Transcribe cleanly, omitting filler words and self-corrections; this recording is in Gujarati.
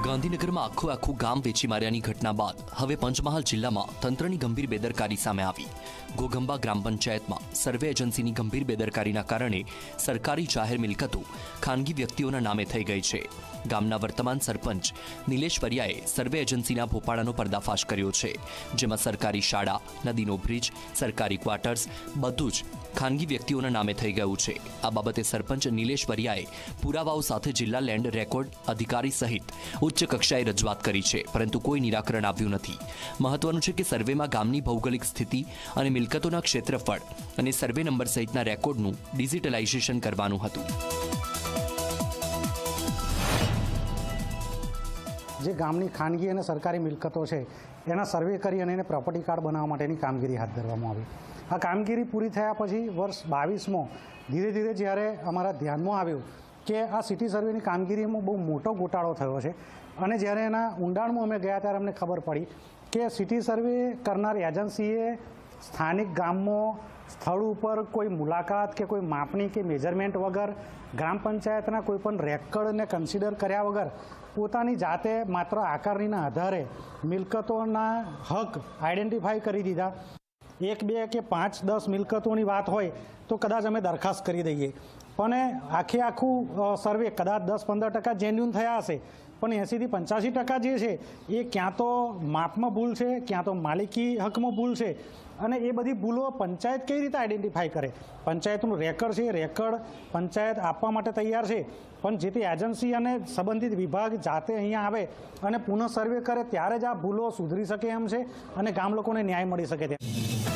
ગાંધીનગરમાં આખું ગામ વેચી માર્યાની ઘટના બાદ હવે પંચમહાલ જિલ્લામાં તંત્રની ગંભીર બેદરકારી સામે આવી। ઘોઘંબા ગ્રામ પંચાયતમાં સર્વે એજન્સીની ગંભીર બેદરકારીના કારણે સરકારી જાહેર મિલકતો ખાનગી વ્યક્તિઓના નામે થઈ ગઈ છે। ગામના વર્તમાન સરપંચ નિલેશ વરિયાએ સર્વે એજન્સીના ભોપાળાનો પર્દાફાશ કર્યો છે, જેમાં સરકારી શાળા, નદીનો બ્રિજ, સરકારી ક્વાર્ટર્સ બધું જ ખાનગી વ્યક્તિઓના નામે થઈ ગયું છે। આ બાબતે સરપંચ નિલેશ વરિયાએ પુરાવાઓ સાથે જિલ્લા લેન્ડ રેકોર્ડ અધિકારી સહિત ઉચ્ચ કક્ષાએ રજૂઆત કરી છે, પરંતુ કોઈ નિરાકરણ આવ્યું નથી। મહત્વનું છે કે સર્વેમાં ગામની ભૌગોલિક સ્થિતિ અને મિલકતોના ક્ષેત્રફળ અને સર્વે નંબર સહિતના રેકોર્ડનું ડિજિટલાઇઝેશન કરવાનું હતું। જે ગામની ખાનગી અને સરકારી મિલકતો છે એના સર્વે કરી અને એને પ્રોપર્ટી કાર્ડ બનાવવા માટેની કામગીરી હાથ ધરવામાં આવી। આ કામગીરી પૂરી થયા પછી વર્ષ 22માં ધીરે ધીરે જ્યારે અમારા ધ્યાનમાં આવ્યું કે આ સિટી સર્વેની કામગીરીમાં બહુ મોટો ગોટાળો થયો છે અને જ્યારે એના ઊંડાણમાં અમે ગયા ત્યારે અમને ખબર પડી કે સિટી સર્વે કરનાર એજન્સીએ સ્થાનિક ગામમાં સ્થળ ઉપર કોઈ મુલાકાત કે કોઈ માપણી કે મેજરમેન્ટ વગર ગ્રામ પંચાયતના કોઈ પણ રેકર્ડને કન્સિડર કર્યા વગર પોતાની જાતે માત્ર આકારણીના આધારે મિલકતોના હક આઈડેન્ટિફાઈ કરી દીધા। 1, 2 કે 5, 10 મિલકતોની વાત હોય તો કદાચ અમે દરખાસ્ત કરી દઈએ, પણ આખું સર્વે કદાચ 10-15% જેન્યુન થયા હશે, પણ 80% થી 85% જે છે એ ક્યાં તો માપમાં ભૂલ છે, ક્યાં તો માલિકી હકમાં ભૂલ છે। અને એ બધી ભૂલો પંચાયત કઈ રીતે આઈડેન્ટિફાઈ કરે? પંચાયતનું રેકર્ડ છે, રેકર્ડ પંચાયત આપવા માટે તૈયાર છે, પણ જે તે એજન્સી અને સંબંધિત વિભાગ જાતે અહીંયા આવે અને પુનઃ સર્વે કરે ત્યારે જ આ ભૂલો સુધરી શકે એમ છે અને ગામ લોકોને ન્યાય મળી શકે છે।